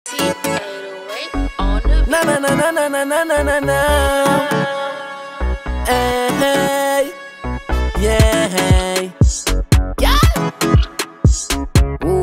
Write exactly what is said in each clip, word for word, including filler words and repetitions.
Na na na na na na na na na na. Hey, hey, yeah, hey, yeah. Ooh,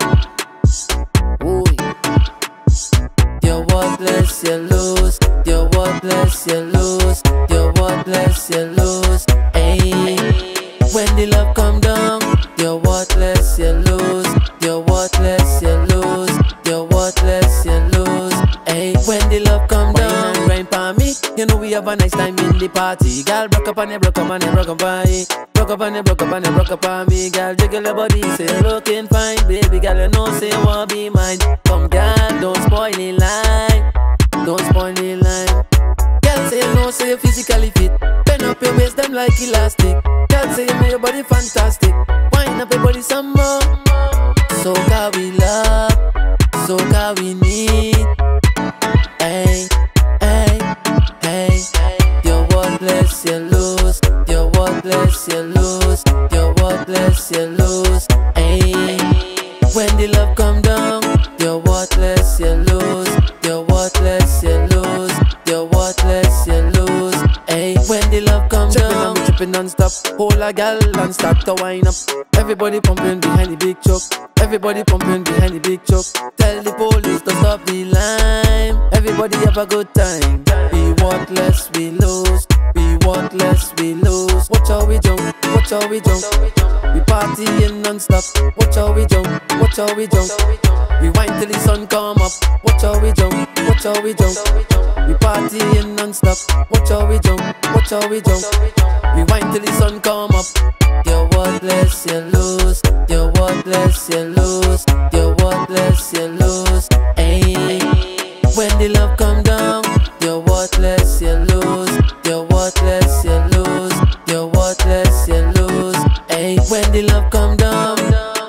ooh. You're worthless, you lose. You're worthless, you lose. You're worthless, you lose. Hey, when the love come down, you're worthless, you lose. You're worthless, you lose. You're worthless, you lose. Hey, when the love come down, grind for me. You know we have a nice time in the party. Girl, broke up and you broke up and you broke up on me. Broke up and you broke up and you broke up on me. Girl, jiggle your body, say you're looking fine. Baby girl, you know say you wanna be mine. Come girl, don't spoil the line. Don't spoil the line. Girl, say you know say you're physically fit. Bend up your waist, them like elastic. Girl, say you make your body fantastic. Wind up your body some more. Soca we love, Soca we need. Hey, hey, hey. You're worthless, you lose. You're worthless, you lose. You're worthless, you lose. Hey, when the love come down, you're worthless, you lose. You're worthless, you lose. You're worthless, you lose. Hey, when the love come down, I'm tripping non-stop. Hold a gal and start to wind up. Everybody pumping behind the big truck. Everybody pumping behind the big truck. Tell the police to stop the line. Everybody have a good time. Be worthless, we lose. Be worthless, we lose. Watch how we jump, watch how we jump. We partying non-stop. Watch how we jump, watch how we jump. We wind till the sun come up. Watch how we jump, watch how we jump. We partying non-stop. Watch how we jump, watch how we jump. We wind till the sun come up. You're worthless, you lose. You're worthless, you lose. You're worthless, you lose. Hey, when the love come down, you're worthless, you lose. You're worthless, you lose. You're worthless, you lose. Hey, when the love come down,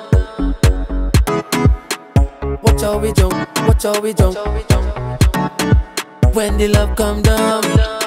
watch how we jump, watch how we jump. When the love come down.